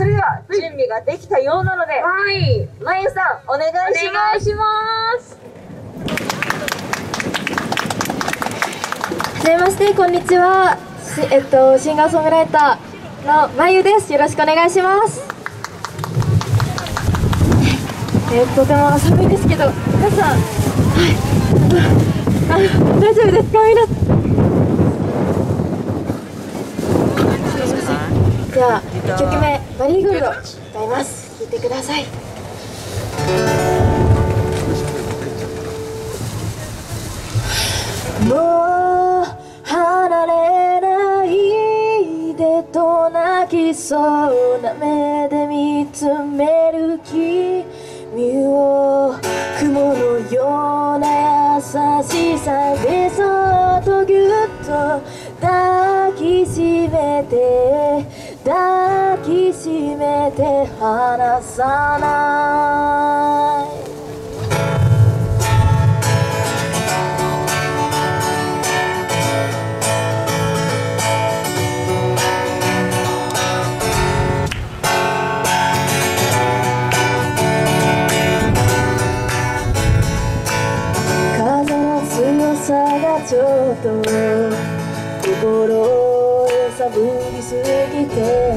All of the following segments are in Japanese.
それでは準備ができたようなので、まゆさんお願いします。 はじめまして、こんにちは。シンガーソングライターのまゆです。よろしくお願いします。とても寒いですけど、皆さん、大丈夫ですか、皆さん。じゃあ、1曲目、マリーゴールド歌います。聴いてください。もう離れないでと泣きそうな目で見つめる君を、雲のような優しさでそっとぎゅっと抱きしめて離さない。ちょっと心を揺さぶりすぎて、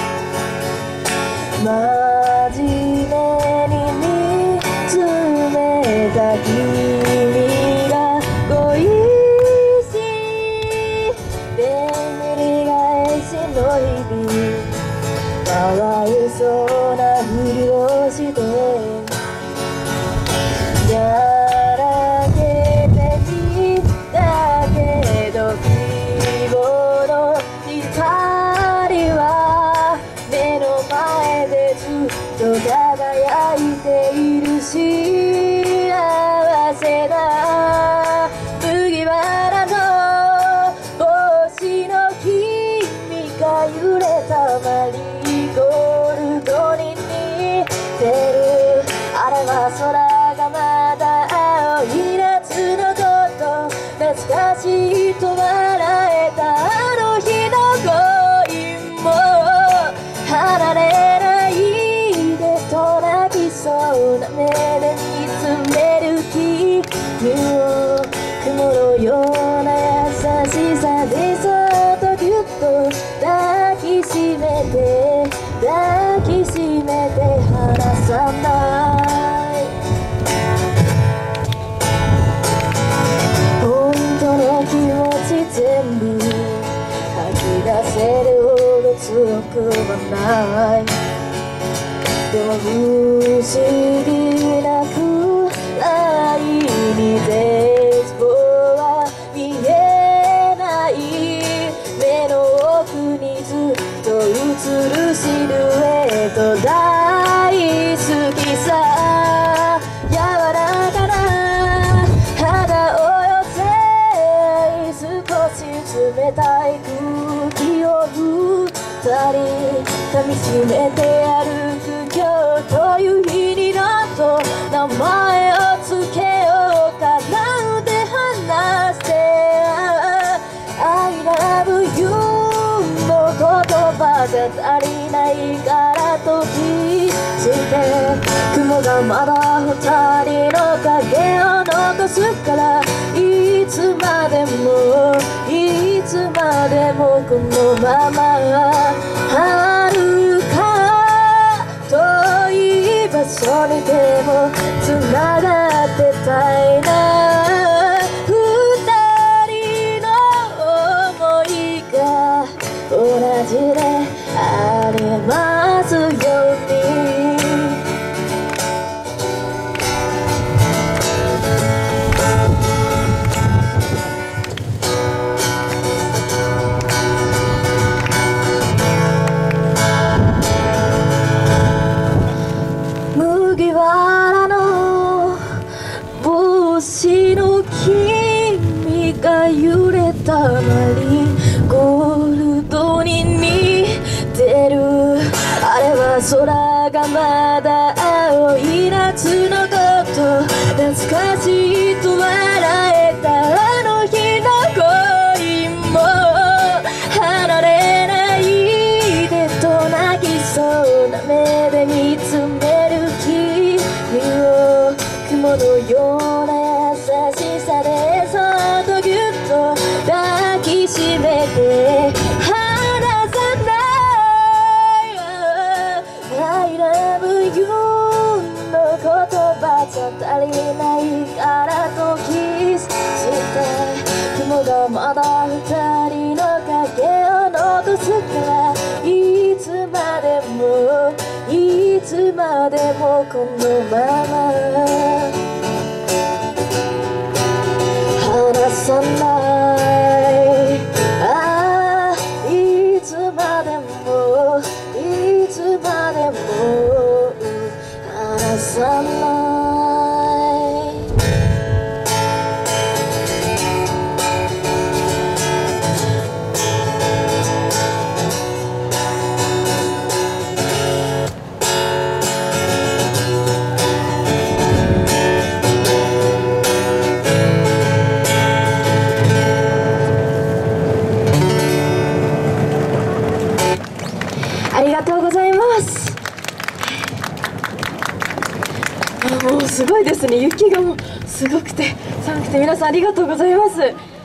真面目に見つめた君が恋しい眠り返しの日々、かわいそうなふりをして輝いている幸せだ。麦わらの帽子の君が揺れたマリーゴールドに似てる。あれは空がまだ青い夏のこと懐かしいと笑えたあの日の恋も離れそうな目で見つめる君を、雲のような優しさでそっとぎゅっと抱きしめて離さない。本当の気持ち全部吐き出せるほど強くはない。でも不思議なくらいに絶望は見えない。目の奥にずっと映るシルエット、大好きさ。柔らかな肌を寄せ、少し冷たい空気を二人噛みしめて歩く今日という日になっと名前をつけようかなんて話して I love you の言葉じゃ足りないからと気づいて、雲がまだ二人の影を残すから、いつまでもこのまま遥か遠い場所にでもつながってたいな。二人の想いが同じでありますように。麦わらの帽子の君が揺れたマリーゴールドに似てる。あれは空がまだ青い夏のこと懐かしいと笑えたあの日の恋も離れないでと泣きそうのような優しさでそっとぎゅっと抱きしめて離さない I love you の言葉じゃ足りないからとキスして雲がまだ二人の影を残すからいつまでもいつまでもこのまま離さないああいつまでもいつまでも離さないありがとうございます。もうすごいですね。雪がもうすごくて寒くて皆さんありがとうございます。